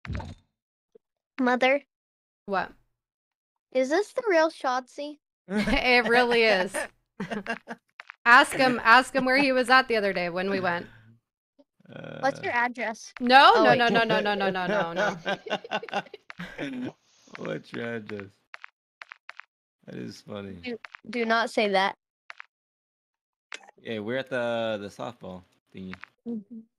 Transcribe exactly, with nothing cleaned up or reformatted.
Mother, What? is this the real Shotzzy? It really is. Ask him. Ask him where he was at the other day when we went. Uh... What's your address? No, Oh, no, wait. no, no, no, no, no, no, no, no. What's your address? That is funny. Do, do not say that. Yeah, we're at the the softball thingy. Mm-hmm.